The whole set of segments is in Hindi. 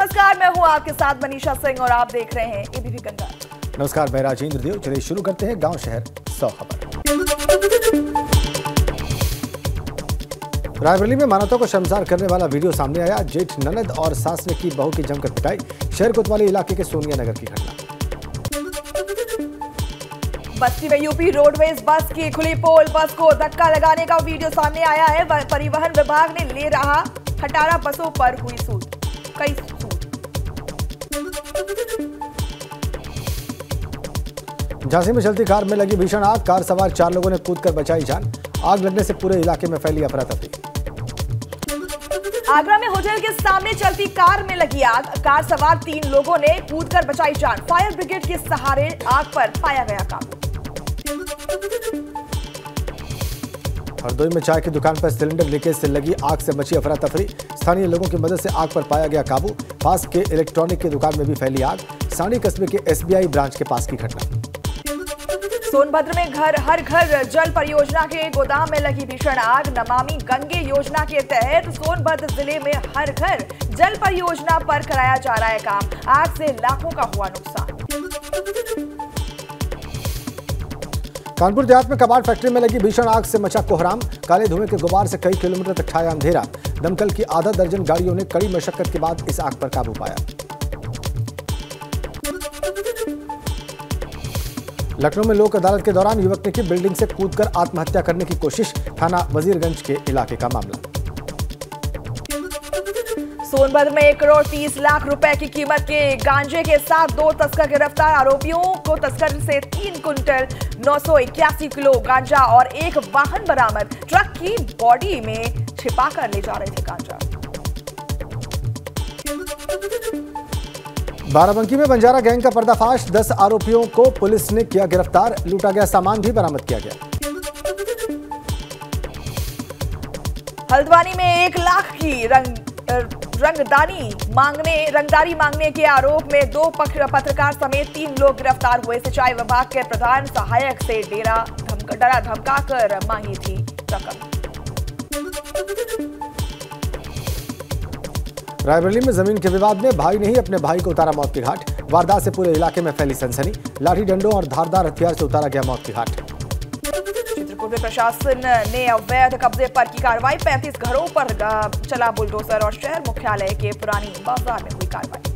नमस्कार, मैं हूं आपके साथ मनीषा सिंह और आप देख रहे हैं एबीपी गंगा। नमस्कार, मैं राजेंद्र देव। चलिए शुरू करते हैं गांव शहर 100 खबर। रायबरेली में मानवता को शर्मसार करने वाला वीडियो सामने आया। जेठ ननद और सास ने की बहू की जमकर पिटाई। शहर कोतवाली इलाके के सोनिया नगर की घटना। बस्ती में यूपी रोडवेज बस की खुली पोल, बस को धक्का लगाने का वीडियो सामने आया है। परिवहन विभाग ने ले रहा 18 बसों पर हुई सूद, कई सूद। झांसी में चलती कार में लगी भीषण आग। कार सवार 4 लोगों ने कूदकर बचाई जान। आग लगने से पूरे इलाके में फैली अफरा तफरी। आगरा में होटल के सामने चलती कार में लगी आग। कार सवार 3 लोगों ने कूदकर बचाई जान। फायर ब्रिगेड के सहारे आग पर पाया गया काबू। हरदोई में चाय की दुकान पर सिलेंडर लीकेज से लगी आग से मची अफरा तफरी। स्थानीय लोगों की मदद से आग पर पाया गया काबू। पास के इलेक्ट्रॉनिक की दुकान में भी फैली आग। सानी कस्बे के SBI ब्रांच के पास की घटना। सोनभद्र में हर घर जल परियोजना के गोदाम में लगी भीषण आग। नमामि गंगे योजना के तहत सोनभद्र जिले में हर घर जल परियोजना पर कराया जा रहा है काम। आग से लाखों का हुआ नुकसान। कानपुर देहात में कबाड़ फैक्ट्री में लगी भीषण आग से मचा कोहराम। काले धुएं के गुबार से कई किलोमीटर तक छाया अंधेरा। दमकल की आधा दर्जन गाड़ियों ने कड़ी मशक्कत के बाद इस आग पर काबू पाया। लखनऊ में लोक अदालत के दौरान युवक ने की बिल्डिंग से कूदकर आत्महत्या करने की कोशिश। थाना वजीरगंज के इलाके का मामला। सोनभद्र में 1 करोड़ 30 लाख रुपए की कीमत के गांजे के साथ 2 तस्कर गिरफ्तार। आरोपियों को तस्कर से 3 कुंटल 981 किलो गांजा और एक वाहन बरामद। ट्रक की बॉडी में छिपाकर ले जा रहे थे गांजा। बाराबंकी में बंजारा गैंग का पर्दाफाश। 10 आरोपियों को पुलिस ने किया गिरफ्तार। लूटा गया सामान भी बरामद किया गया। हल्द्वानी में 1 लाख की रंगदारी मांगने के आरोप में 2 पत्रकार समेत 3 लोग गिरफ्तार हुए। सिंचाई विभाग के प्रधान सहायक से डरा धमकाकर मांगी थी रकम। रायबरेली में जमीन के विवाद में भाई ने ही अपने भाई को उतारा मौत के घाट। वारदात से पूरे इलाके में फैली सनसनी। लाठी डंडों और धारदार हथियार से उतारा गया मौत के घाट। चित्रकूट में प्रशासन ने अवैध कब्जे पर की कार्रवाई। 35 घरों पर चला बुलडोजर और शहर मुख्यालय के पुरानी बाजार में हुई कार्रवाई।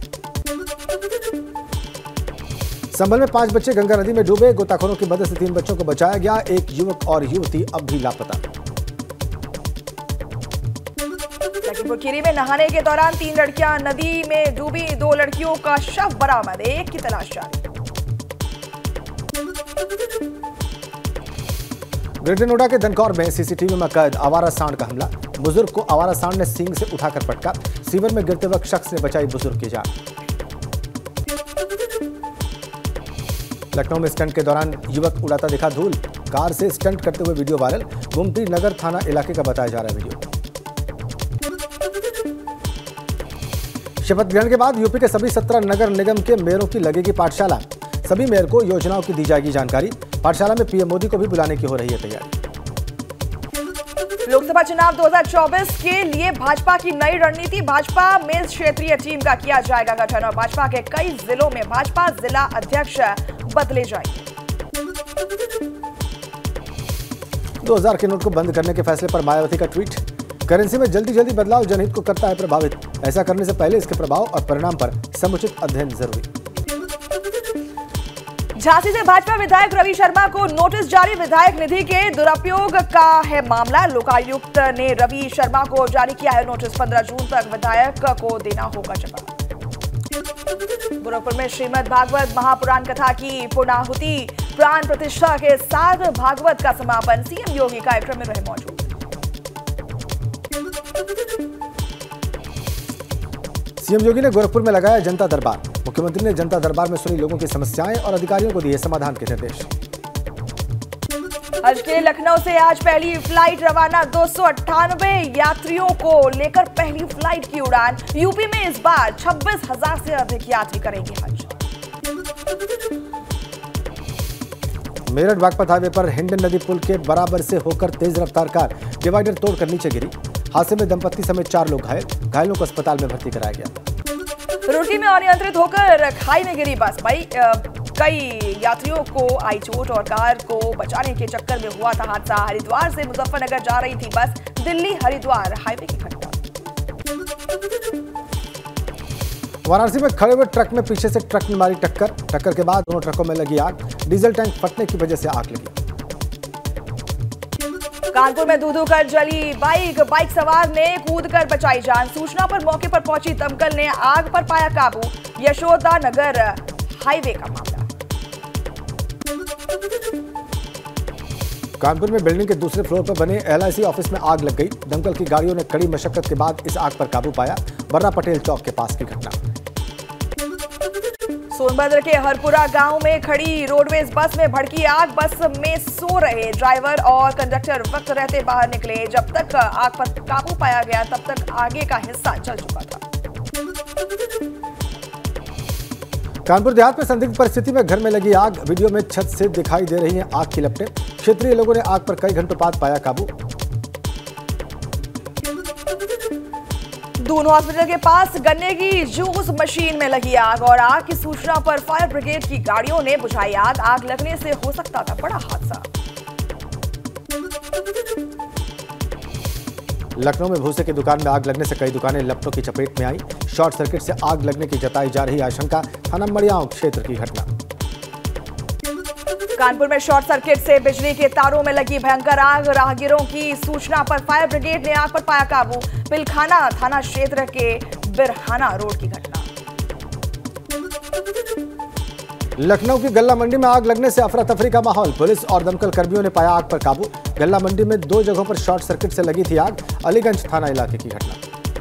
संभल में 5 बच्चे गंगा नदी में डूबे। गोताखोरों की मदद से 3 बच्चों को बचाया गया। एक युवक और युवती अब भी लापता। लखीमपुर खीरी में नहाने के दौरान 3 लड़कियां नदी में डूबी। 2 लड़कियों का शव बरामद। एक की तलाश जारी। ग्रेटर नोएडा के धनकौर में सीसीटीवी में कैद आवारा सांड का हमला। बुजुर्ग को आवारा सांड ने सींग से उठाकर पटका। सीवर में गिरते वक्त शख्स ने बचाई बुजुर्ग की जान। लखनऊ में स्टंट के दौरान युवक उड़ाता दिखा धूल। कार से स्टंट करते हुए वीडियो वायरल। गोमती नगर थाना इलाके का बताया जा रहा है वीडियो। शपथ ग्रहण के बाद यूपी के सभी 17 नगर निगम के मेयरों की लगेगी पाठशाला। सभी मेयर को योजनाओं की दी जाएगी जानकारी। पाठशाला में पीएम मोदी को भी बुलाने की हो रही है तैयारी। लोकसभा चुनाव 2024 के लिए भाजपा की नई रणनीति। भाजपा में क्षेत्रीय टीम का किया जाएगा गठन और भाजपा के कई जिलों में भाजपा जिला अध्यक्ष बदले जाएंगे। 2000 के नोट को बंद करने के फैसले पर मायावती का ट्वीट। करेंसी में जल्दी बदलाव जनहित को करता है प्रभावित। ऐसा करने से पहले इसके प्रभाव और परिणाम पर समुचित अध्ययन जरूरी। झांसी से भाजपा विधायक रवि शर्मा को नोटिस जारी। विधायक निधि के दुरुपयोग का है मामला। लोकायुक्त ने रवि शर्मा को जारी किया है नोटिस। 15 जून तक विधायक को देना होगा जवाब। गोरखपुर में श्रीमद् भागवत महापुराण कथा की पूर्णाहुति प्राण प्रतिष्ठा के साथ भागवत का समापन। सीएम योगी कार्यक्रम में रहे मौजूद। सीएम योगी ने गोरखपुर में लगाया जनता दरबार। मुख्यमंत्री ने जनता दरबार में सुनी लोगों की समस्याएं और अधिकारियों को दिए समाधान के निर्देश। हज के लिए लखनऊ से आज पहली फ्लाइट रवाना। 298 यात्रियों को लेकर पहली फ्लाइट की उड़ान। यूपी में इस बार 26,000 से अधिक यात्री करेंगे हज। मेरठ बागपत हाईवे पर हिंडन नदी पुल के बराबर से होकर तेज रफ्तार कार डिवाइडर तोड़कर नीचे गिरी। हादसे में दंपत्ति समेत 4 लोग घायल। घायलों को अस्पताल में भर्ती कराया गया। रुड़की में अनियंत्रित होकर खाई में गिरी बस। कई यात्रियों को आई चोट और कार को बचाने के चक्कर में हुआ था हादसा। हरिद्वार से मुजफ्फरनगर जा रही थी बस। दिल्ली हरिद्वार हाईवे की घटना। वाराणसी में खड़े हुए ट्रक में पीछे से ट्रक ने मारी टक्कर के बाद दोनों ट्रकों में लगी आग। डीजल टैंक फटने की वजह से आग लगी। कानपुर में धू-धू कर जली बाइक सवार ने कूदकर बचाई जान। सूचना पर मौके पर पहुंची दमकल ने आग पर पाया काबू। यशोदा नगर हाईवे का मामला। कानपुर में बिल्डिंग के दूसरे फ्लोर पर बने LIC ऑफिस में आग लग गई। दमकल की गाड़ियों ने कड़ी मशक्कत के बाद इस आग पर काबू पाया। बर्रा पटेल चौक के पास की घटना। सोनभद्र के हरपुरा गांव में खड़ी रोडवेज बस में भड़की आग। बस में सो रहे ड्राइवर और कंडक्टर वक्त रहते बाहर निकले। जब तक आग पर काबू पाया गया तब तक आगे का हिस्सा जल चुका था। कानपुर देहात में संदिग्ध परिस्थिति में घर में लगी आग। वीडियो में छत से दिखाई दे रही हैं आग की लपटें। क्षेत्रीय लोगों ने आग पर कई घंटों बाद पाया काबू। दून हॉस्पिटल के पास गन्ने की जूस मशीन में लगी आग और आग की सूचना पर फायर ब्रिगेड की गाड़ियों ने बुझाई आग। आग लगने से हो सकता था बड़ा हादसा। लखनऊ में भूसे की दुकान में आग लगने से कई दुकानें लपटों की चपेट में आई। शॉर्ट सर्किट से आग लगने की जताई जा रही आशंका। थाना मड़ियाओं क्षेत्र की घटना। कानपुर में शॉर्ट सर्किट से बिजली के तारों में लगी भयंकर आग। राहगीरों की सूचना पर फायर ब्रिगेड ने आग पर पाया काबू। पिलखाना थाना क्षेत्र के बिरहाना रोड की घटना। लखनऊ की गल्ला मंडी में आग लगने से अफरा तफरी का माहौल। पुलिस और दमकल कर्मियों ने पाया आग पर काबू। गल्ला मंडी में 2 जगहों पर शॉर्ट सर्किट से लगी थी आग। अलीगंज थाना इलाके की घटना।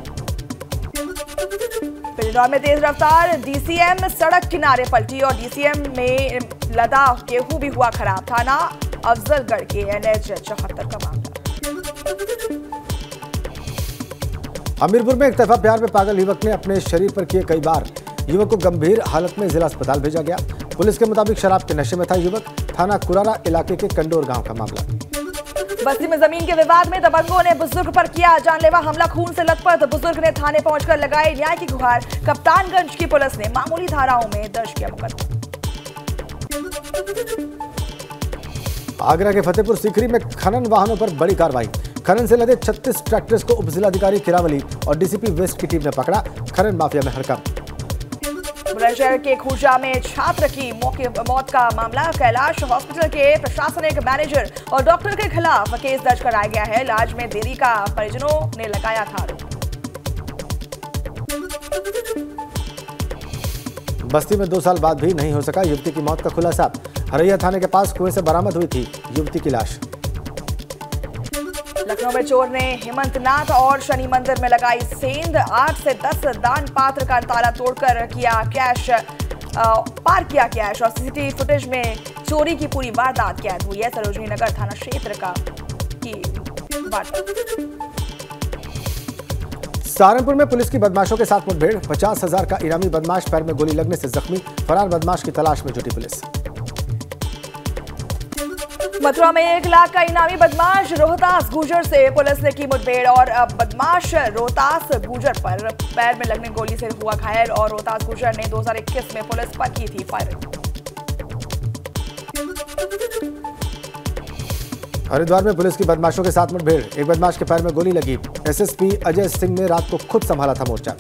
बिजनौर में तेज रफ्तार DCM सड़क किनारे पलटी और DCM में लदा गेहूं भी हुआ खराब। थाना अफजलगढ़ के NH 74 का मामला। हमीरपुर में एक तरफा प्यार में पागल युवक ने अपने शरीर पर किए कई बार। युवक को गंभीर हालत में जिला अस्पताल भेजा गया। पुलिस के मुताबिक शराब के नशे में था युवक। थाना कुरारा इलाके के कंडोर गांव का मामला। बस्ती में जमीन के विवाद में दबंगों ने बुजुर्ग पर किया जानलेवा हमला। खून से लथपथ बुजुर्ग ने थाने पहुंचकर लगाई न्याय की गुहार। कप्तानगंज की पुलिस ने मामूली धाराओं में दर्ज किया मुकदमा। आगरा के फतेहपुर सीकरी में खनन वाहनों पर बड़ी कार्रवाई। खनन से लदे 36 ट्रैक्टर्स को उप जिलाधिकारी किरावली और DCP वेस्ट की टीम ने पकड़ा। खनन माफिया में हड़कंप। बुलंदशहर के खूजा में छात्र की मौत का मामला। कैलाश हॉस्पिटल के प्रशासनिक मैनेजर और डॉक्टर के खिलाफ केस दर्ज कराया गया है। इलाज में देरी का परिजनों ने लगाया था आरोप। बस्ती में 2 साल बाद भी नहीं हो सका युवती की मौत का खुलासा। हरैया थाने के पास कुएं से बरामद हुई थी युवती की लाश। लखनऊ में चोर ने हेमंतनाथ और शनि मंदिर में लगाई सेंध। 8 से 10 दान पात्र का ताला तोड़कर पार किया कैश और CCTV फुटेज में चोरी की पूरी वारदात कैद हुई है। सरोजनी नगर थाना क्षेत्र की वारदात। सहारनपुर में पुलिस की बदमाशों के साथ मुठभेड़। 50,000 का इनामी बदमाश पैर में गोली लगने से जख्मी। फरार बदमाश की तलाश में जुटी पुलिस। मथुरा में 1 लाख का इनामी बदमाश रोहतास गुजर से पुलिस ने की मुठभेड़ और बदमाश रोहतास गुजर पर पैर में लगने गोली से हुआ घायल और रोहतास गुजर ने 2021 में पुलिस पर की थी फायरिंग। हरिद्वार में पुलिस की बदमाशों के साथ मुठभेड़। एक बदमाश के पैर में गोली लगी। SSP अजय सिंह ने रात को खुद संभाला था मोर्चा।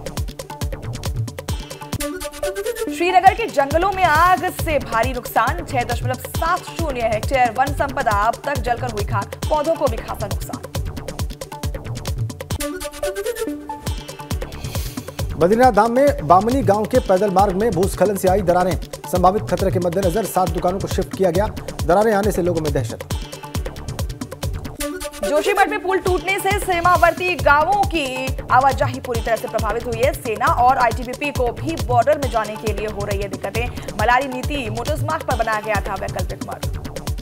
श्रीनगर के जंगलों में आग से भारी नुकसान। 6.70 हेक्टेयर वन संपदा अब तक जलकर हुई खाक। पौधों को भी खासा नुकसान। बद्रीनाथ धाम में बामनी गांव के पैदल मार्ग में भूस्खलन से आई दरारें। संभावित खतरे के मद्देनजर 7 दुकानों को शिफ्ट किया गया। दरारें आने से लोगों में दहशत। जोशीमठ में पुल टूटने से सीमावर्ती गांवों की आवाजाही पूरी तरह से प्रभावित हुई है। सेना और ITBP को भी बॉर्डर में जाने के लिए हो रही है दिक्कतें। मलारी नीति मोटरमार्ग पर बनाया गया था वैकल्पिक मार्ग।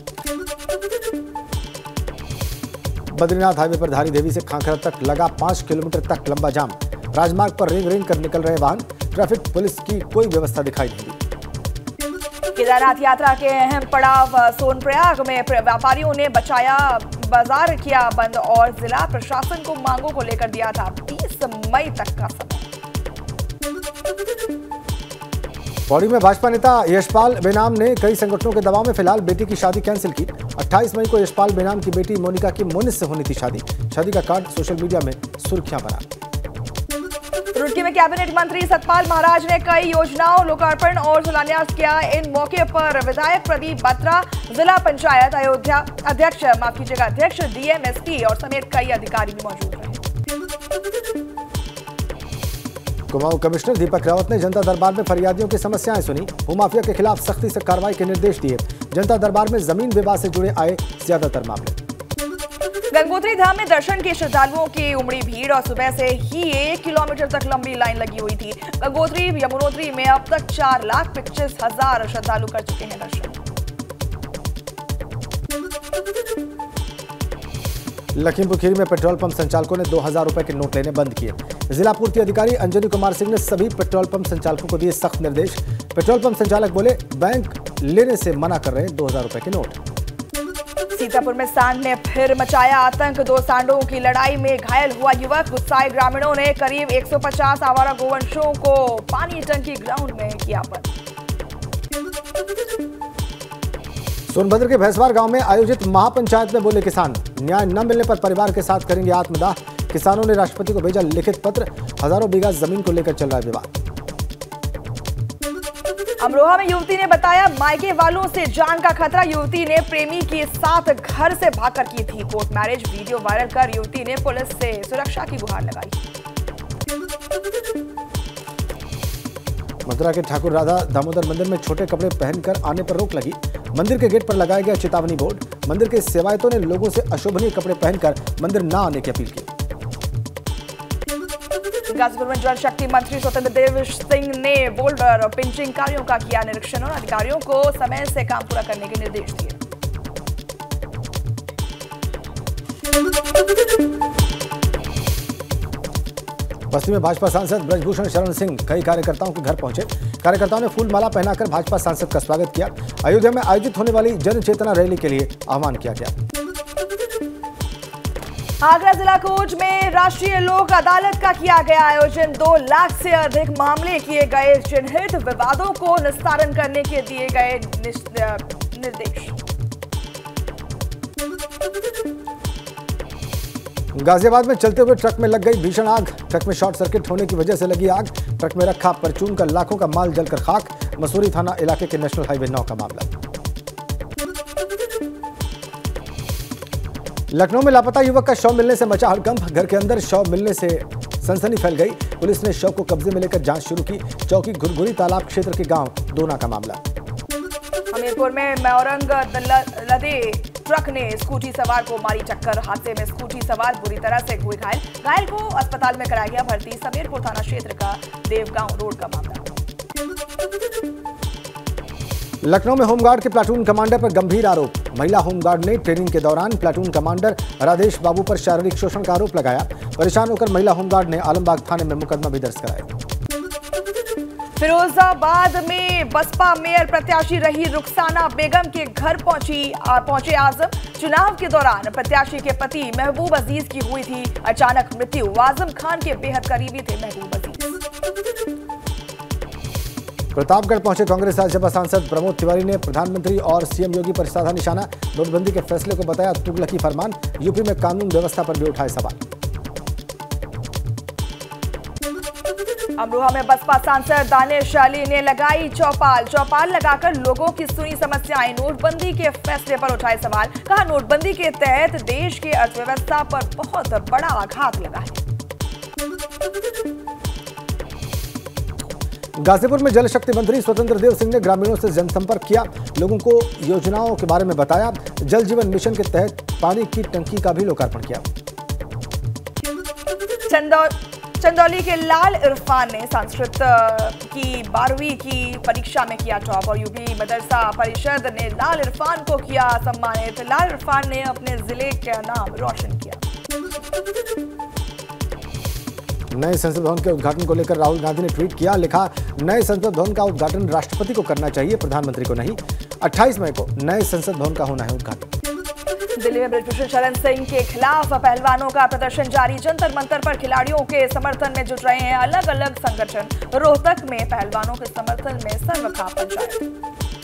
बद्रीनाथ हाईवे पर धारी देवी से खांखरा तक लगा 5 किलोमीटर तक लंबा जाम। राजमार्ग पर रिंग कर निकल रहे वाहन। ट्रैफिक पुलिस की कोई व्यवस्था दिखाई नहीं दी। केदारनाथ यात्रा के अहम पड़ाव सोनप्रयाग में व्यापारियों ने बचाया बाजार किया बंद और जिला प्रशासन को मांगों को लेकर दिया था 20 मई तक का समय। पौड़ी में भाजपा नेता यशपाल बेनाम ने कई संगठनों के दबाव में फिलहाल बेटी की शादी कैंसिल की। 28 मई को यशपाल बेनाम की बेटी मोनिका की मुनिस से होनी थी शादी का कार्ड सोशल मीडिया में सुर्खियां बना। रुड़की में कैबिनेट मंत्री सतपाल महाराज ने कई योजनाओं लोकार्पण और शिलान्यास किया। इन मौके पर विधायक प्रदीप बत्रा, जिला पंचायत अयोध्या अध्यक्ष डीएमएसपी और समेत कई अधिकारी भी मौजूद रहे। कुमाऊं कमिश्नर दीपक रावत ने जनता दरबार में फरियादियों की समस्याएं सुनी। भूमाफिया के खिलाफ सख्ती से कार्रवाई के निर्देश दिए। जनता दरबार में जमीन विवाद से जुड़े आए ज्यादातर मामले। गंगोत्री धाम में दर्शन के श्रद्धालुओं की उमड़ी भीड़ और सुबह से ही 1 किलोमीटर तक लंबी लाइन लगी हुई थी। गंगोत्री यमुनोत्री में अब तक 4,25,000 श्रद्धालु कर चुके हैं दर्शन। लखीमपुर खीरी में पेट्रोल पंप संचालकों ने 2,000 रुपए के नोट लेने बंद किए। जिला पूर्ति अधिकारी अंजनी कुमार सिंह ने सभी पेट्रोल पंप संचालकों को दिए सख्त निर्देश। पेट्रोल पंप संचालक बोले, बैंक लेने से मना कर रहे हैं 2,000 रुपए के नोट। सीतापुर में सांड ने फिर मचाया आतंक। 2 सांडों की लड़ाई में घायल हुआ युवक। गुस्साए ग्रामीणों ने करीब 150 आवारा गोवंशों को पानी टंकी ग्राउंड में किया बंद। सोनभद्र के भैंसवार गांव में आयोजित महापंचायत में बोले किसान, न्याय न मिलने पर परिवार के साथ करेंगे आत्मदाह। किसानों ने राष्ट्रपति को भेजा लिखित पत्र। हजारों बीघा जमीन को लेकर चल रहा है विवाद। अमरोहा में युवती ने बताया, मायके वालों से जान का खतरा। युवती ने प्रेमी के साथ घर से भागकर की थी कोर्ट मैरिज। वीडियो वायरल कर युवती ने पुलिस से सुरक्षा की गुहार लगाई। मथुरा के ठाकुर राधा दामोदर मंदिर में छोटे कपड़े पहनकर आने पर रोक लगी। मंदिर के गेट पर लगाया गया चेतावनी बोर्ड। मंदिर के सेवायतों ने लोगों से अशोभनीय कपड़े पहनकर मंदिर न आने की अपील की। गाजीपुर में जल शक्ति मंत्री स्वतंत्र देव सिंह ने बोल्डर पिंचिंग कार्यों का किया निरीक्षण और अधिकारियों को समय से काम पूरा करने के निर्देश दिए। बस्ती में भाजपा सांसद ब्रजभूषण शरण सिंह कई कार्यकर्ताओं के घर पहुंचे। कार्यकर्ताओं ने फूलमाला पहनाकर भाजपा सांसद का स्वागत किया। अयोध्या में आयोजित होने वाली जन चेतना रैली के लिए आह्वान किया गया। आगरा जिला कोच में राष्ट्रीय लोक अदालत का किया गया आयोजन। 2 लाख से अधिक मामले किए गए चिन्हित। विवादों को निस्तारण करने के दिए गए निर्देश। गाजियाबाद में चलते हुए ट्रक में लग गई भीषण आग। ट्रक में शॉर्ट सर्किट होने की वजह से लगी आग। ट्रक में रखा परचून का लाखों का माल जलकर खाक। मसूरी थाना इलाके के नेशनल हाईवे 9 का मामला। लखनऊ में लापता युवक का शव मिलने से मचा हड़कंप। घर के अंदर शव मिलने से सनसनी फैल गई। पुलिस ने शव को कब्जे में लेकर जांच शुरू की। चौकी घुरघुरी तालाब क्षेत्र के गांव दोना का मामला। हमीरपुर में मौरंग लदे ट्रक ने स्कूटी सवार को मारी टक्कर। हादसे में स्कूटी सवार बुरी तरह से हुए घायल। घायल को अस्पताल में कराया गया भर्ती। समीरपुर थाना क्षेत्र का देवगांव रोड का मामला। लखनऊ में होमगार्ड के प्लाटून कमांडर पर गंभीर आरोप। महिला होमगार्ड ने ट्रेनिंग के दौरान प्लाटून कमांडर राधेश बाबू पर शारीरिक शोषण का आरोप लगाया। परेशान होकर महिला होमगार्ड ने आलमबाग थाने में मुकदमा भी दर्ज कराया। फिरोजाबाद में बसपा मेयर प्रत्याशी रही रुखसाना बेगम के घर पहुंचे आजम। चुनाव के दौरान प्रत्याशी के पति महबूब अजीज की हुई थी अचानक मृत्यु। आजम खान के बेहद करीबी थे महबूब अजीज। प्रतापगढ़ पहुंचे कांग्रेस राज्यसभा सांसद प्रमोद तिवारी ने प्रधानमंत्री और सीएम योगी पर साधा निशाना। नोटबंदी के फैसले को बताया तुगलकी फरमान। यूपी में कानून व्यवस्था पर भी उठाए सवाल। अमरोहा में बसपा सांसद दानिश अली ने लगाई चौपाल लगाकर लोगों की सुनी समस्याएं। नोटबंदी के फैसले पर उठाए सवाल। कहा, नोटबंदी के तहत देश की अर्थव्यवस्था पर बहुत बड़ा आघात लगा है। गाजीपुर में जल शक्ति मंत्री स्वतंत्र देव सिंह ने ग्रामीणों से जनसंपर्क किया। लोगों को योजनाओं के बारे में बताया। जल जीवन मिशन के तहत पानी की टंकी का भी लोकार्पण किया। चंदौली के लाल इरफान ने संस्कृत की 12वीं की परीक्षा में किया टॉप और यूपी मदरसा परिषद ने लाल इरफान को किया सम्मानित। लाल इरफान ने अपने जिले का नाम रोशन किया। नए संसद भवन के उद्घाटन को लेकर राहुल गांधी ने ट्वीट किया। लिखा, नए संसद भवन का उद्घाटन राष्ट्रपति को करना चाहिए, प्रधानमंत्री को नहीं। 28 मई को नए संसद भवन का होना है उद्घाटन। दिल्ली में बृजभूषण शरण सिंह के खिलाफ पहलवानों का प्रदर्शन जारी। जंतर मंतर पर खिलाड़ियों के समर्थन में जुट रहे हैं अलग अलग संगठन। रोहतक में पहलवानों के समर्थन में सर्वखा पंचायत।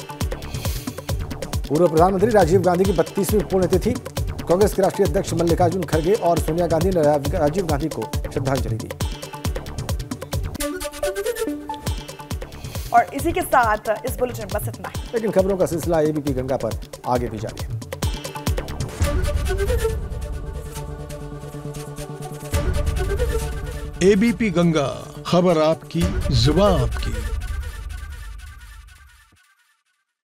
पूर्व प्रधानमंत्री राजीव गांधी की 32वीं पुण्यतिथि। कांग्रेस के राष्ट्रीय अध्यक्ष मल्लिकार्जुन खड़गे और सोनिया गांधी ने राजीव गांधी को श्रद्धांजलि दी। और इसी के साथ इस बुलेटिन बस इतना ही। लेकिन खबरों का सिलसिला एबीपी गंगा पर आगे भी जारी है। एबीपी गंगा, खबर आपकी, जुबान आपकी।